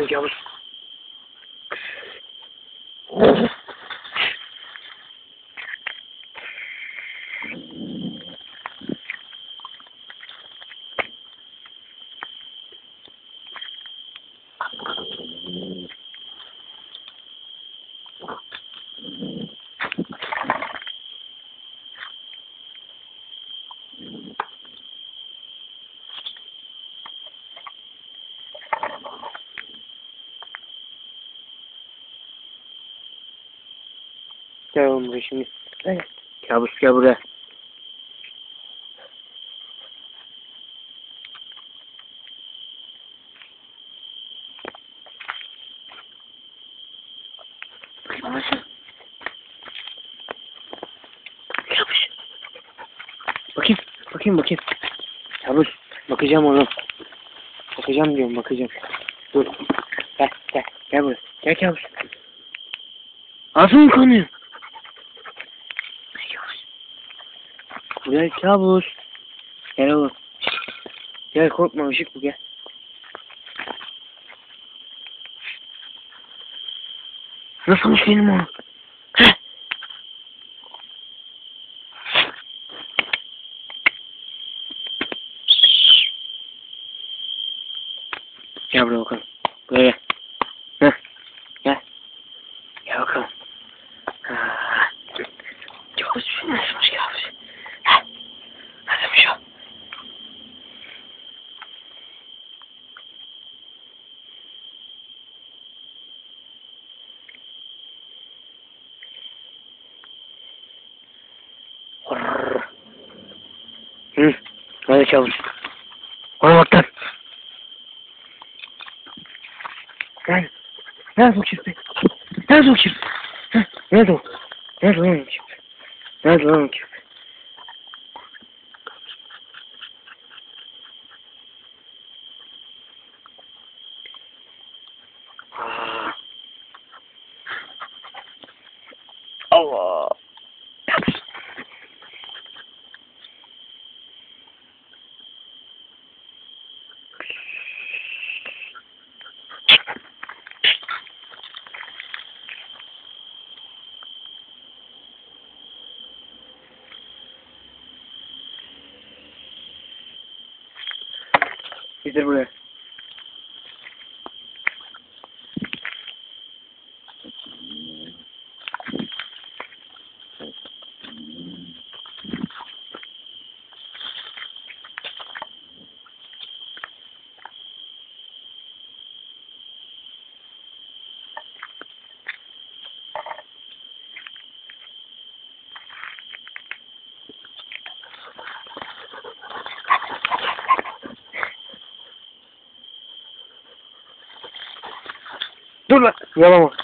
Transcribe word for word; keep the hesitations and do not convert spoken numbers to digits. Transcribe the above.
Hadi Kabus. Gel oğlum buraya şimdi. Gel. Kabus gel buraya. Babası. Kabus. Bakayım. Bakayım bakayım. Kabus. Bakacağım oğlum. Bakacağım diyorum bakacağım. Dur. Gel gel. Gel buraya. Gel Kabus. Ağzım kanıyor. Gel Kabus. Gel oğlum. Gel korkma ışık bu gel. Nasılmış benim oğlum? Heh. Gel buraya bakalım. Buraya gel. Heh. Gel. Gel bakalım. Kabus nasılmış Kabus? Heh. Nasılmış o? Hı, hadi Kabus. Ona bak lan. Gel. Nerede o kirpi? Nerede o kirpi? Heh, nerede o? Nerede lan o kirpi? Nerede lan o kirpi? Aa. Allah. Getir buraya. Dur lan. Yalama.